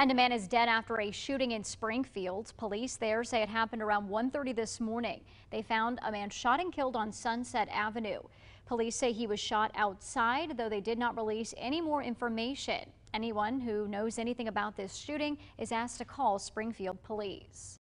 And a man is dead after a shooting in Springfield. Police there say it happened around 1:30 this morning. They found a man shot and killed on Sunset Avenue. Police say he was shot outside, though they did not release any more information. Anyone who knows anything about this shooting is asked to call Springfield police.